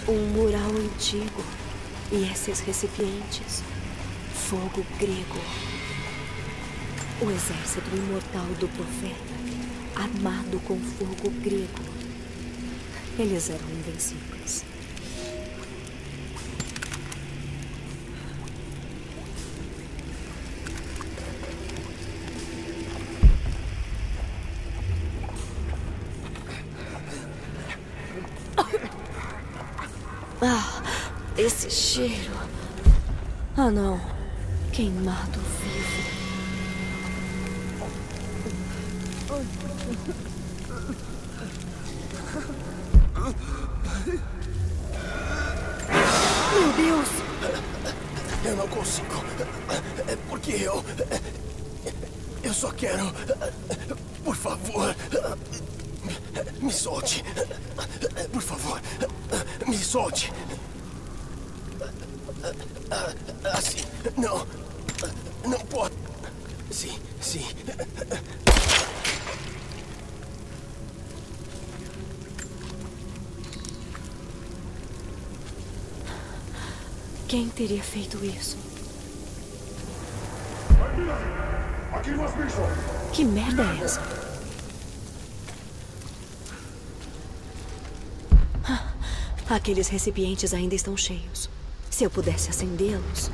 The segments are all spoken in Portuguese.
Um mural antigo. E esses recipientes. Fogo grego. O exército imortal do profeta. Armado com fogo grego. Eles eram invencíveis. Ah, esse cheiro. Ah, não. Queimado vivo. Meu Deus! Eu não consigo. É porque eu só quero... Por favor... Me solte. Por favor. Me solte. Assim. Não. Não pode. Sim, sim. Quem teria feito isso? Que merda é essa? Aqueles recipientes ainda estão cheios. Se eu pudesse acendê-los...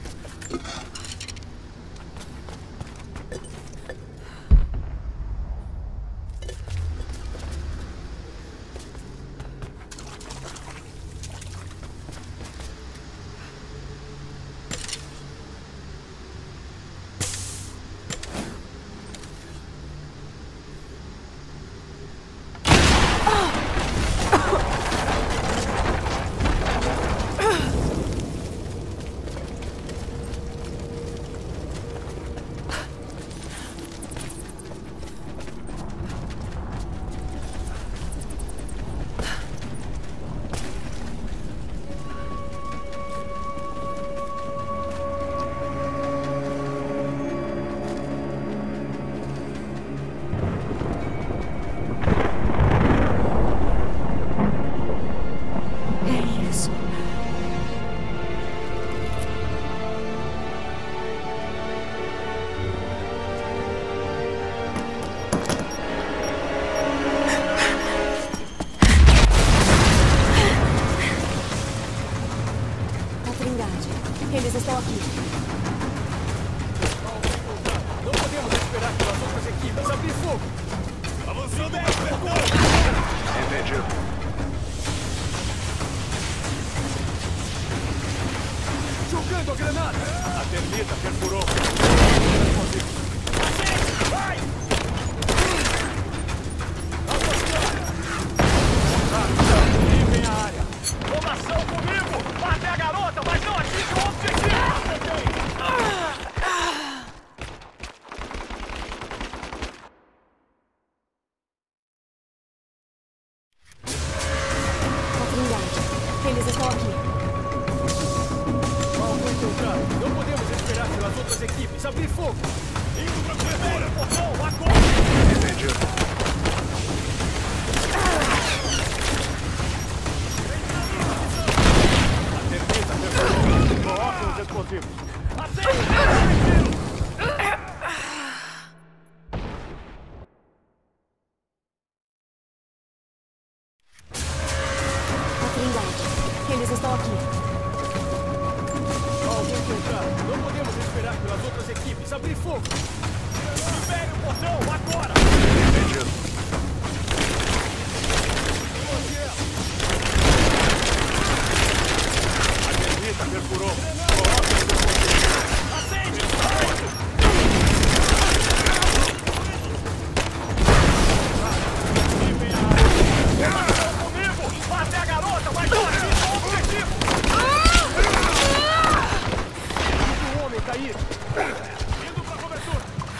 Eles estão aqui. Não podemos esperar pelas outras equipes. Abrir fogo! Avançando! Entendido. Jogando a granada! A termita perfurou. Vai! Limpem a área. Formação comigo! Matem a garota, mas não atinge o objetivo! Eles estão aqui. Alvo encontrado. Não podemos esperar pelas outras equipes. Abrir fogo. Indo para corredor. Portão, agora. Entendido. A termita perfurou. Coloquem os explosivos. Acende! Eles estão aqui. Alvo encontrado. Não podemos esperar pelas outras equipes. Abrir fogo. Libere o portão, agora! Entendido. A termita perfurou. Coloque os explosivos. Acende! Limpem a área. Estão comigo! Matem a garota, mas não atinge o objetivo! O homem cair! Indo pra cobertura!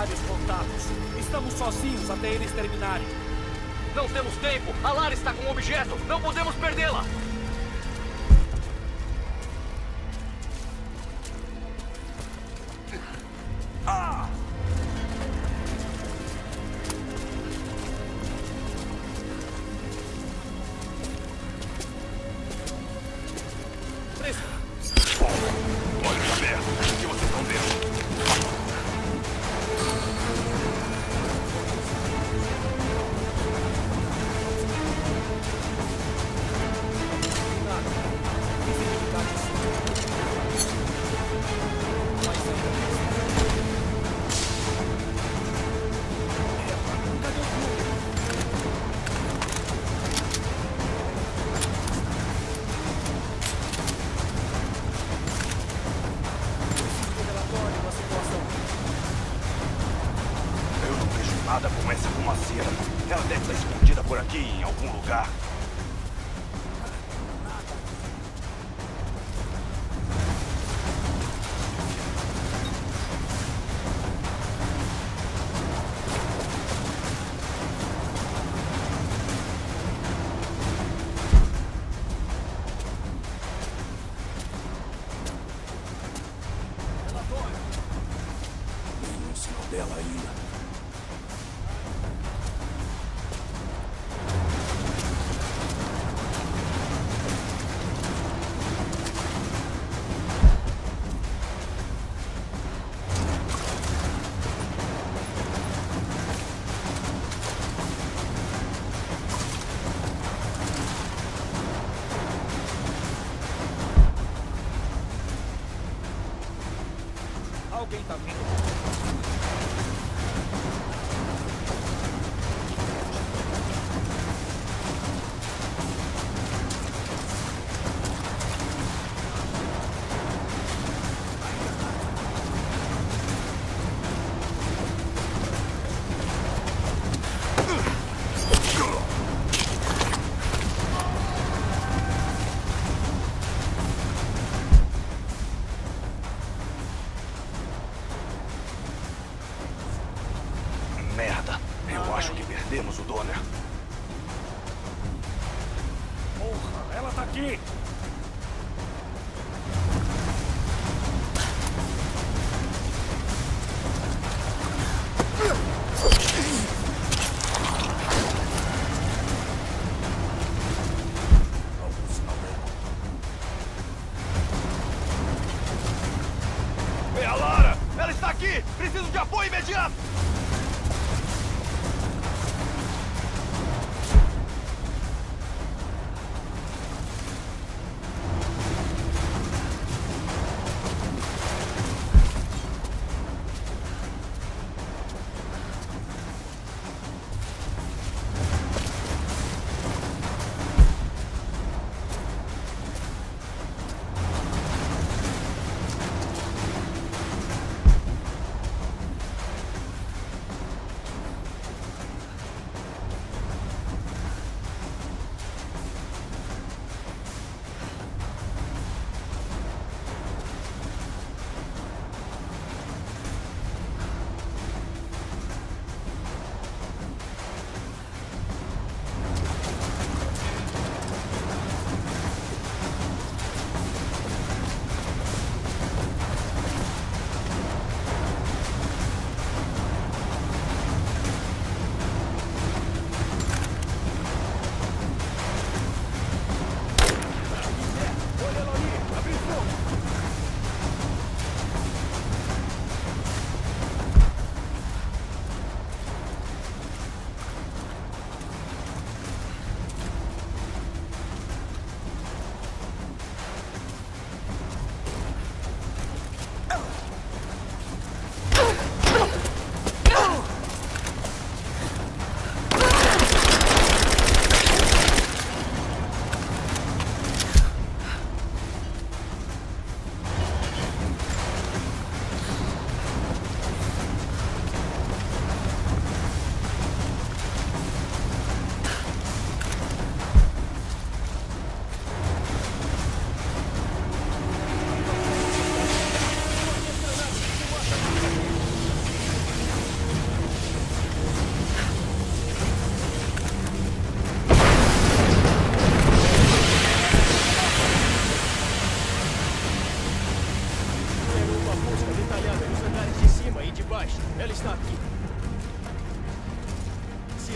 vários contatos. Estamos sozinhos até eles terminarem. Não temos tempo! A Lara está com um objeto! Não podemos perdê-la! Olhos abertos. O que vocês estão vendo? Eu não vejo nada com essa fumaceira. Ela deve estar escondida por aqui, em algum lugar. Nenhum sinal dela ainda. Alguém tá vindo. Merda! Eu acho que perdemos o Donner. Porra, ela tá aqui! Algum sinal dela. É a Lara! Ela está aqui! Preciso de apoio imediato!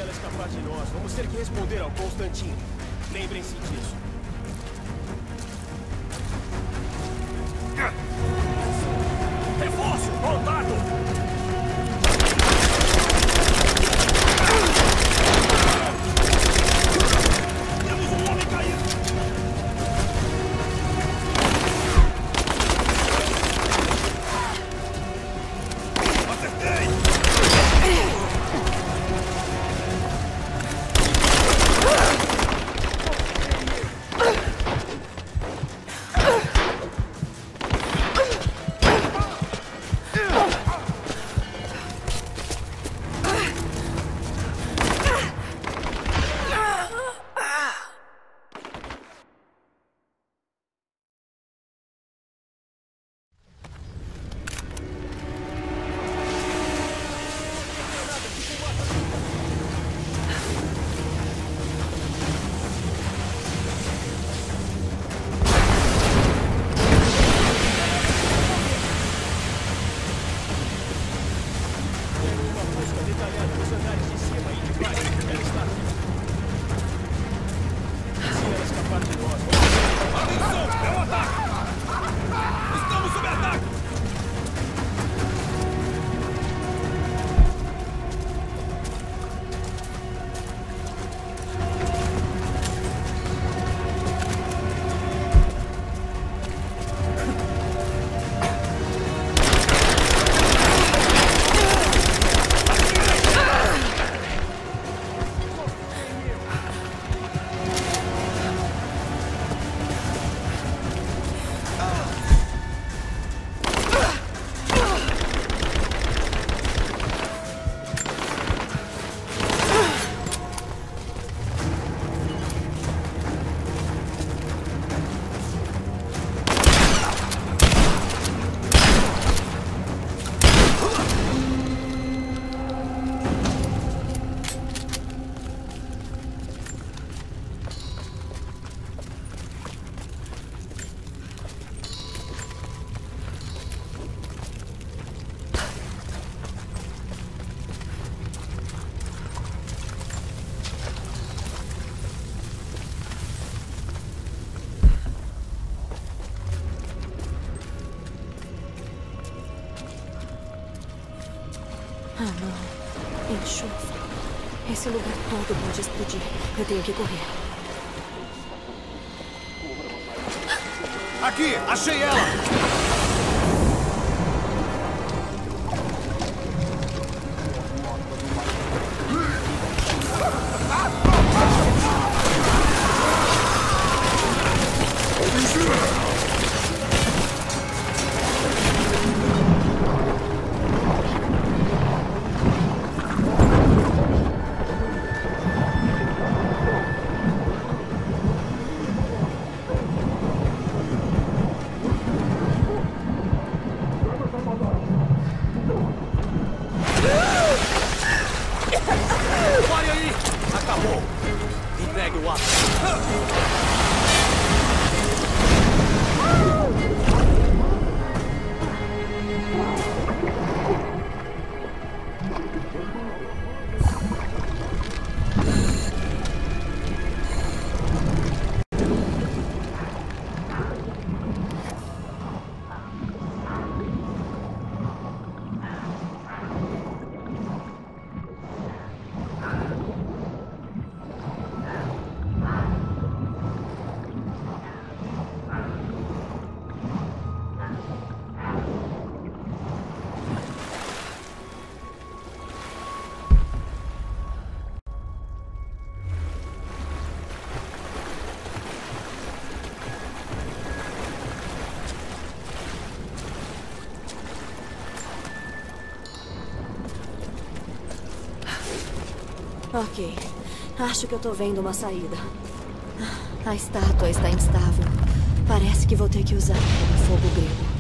ela escapar de nós, vamos ter que responder ao Constantino. Lembrem-se disso. Reforço! Contato! Temos um homem caído! Acertei! Ah, não. Enxofre. Esse lugar todo pode explodir. Eu tenho que correr. Aqui! Achei ela! Pare aí! Acabou! Entregue o ato. Ok. Acho que eu tô vendo uma saída. A estátua está instável. Parece que vou ter que usar o fogo grego.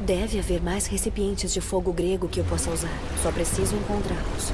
Deve haver mais recipientes de fogo grego que eu possa usar. Só preciso encontrá-los.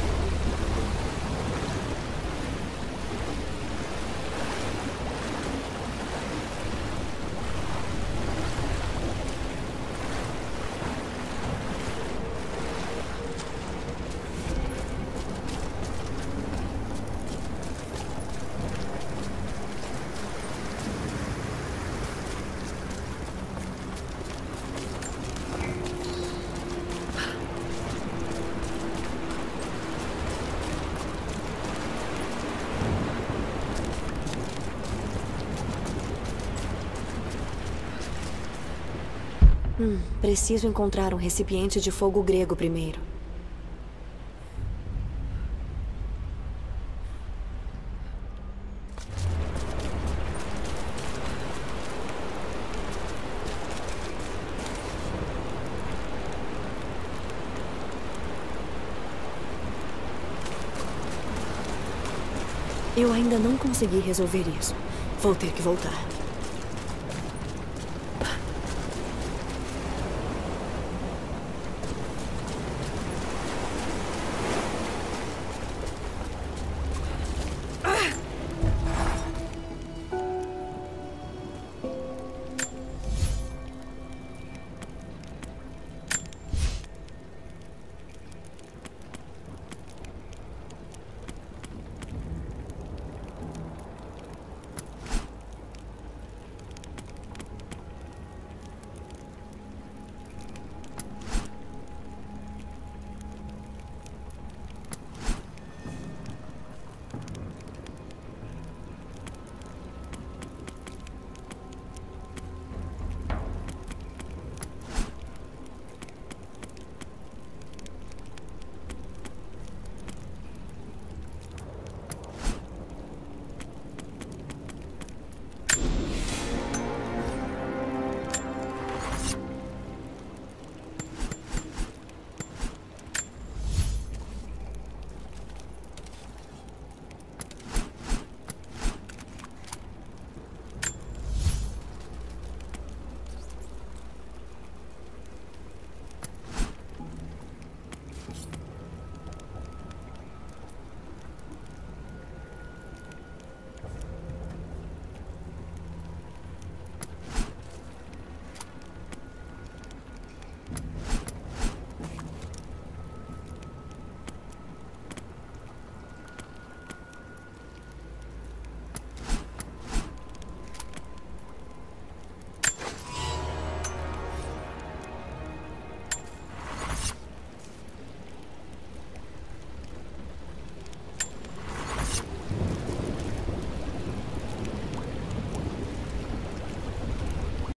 Preciso encontrar um recipiente de fogo grego primeiro. Eu ainda não consegui resolver isso. Vou ter que voltar.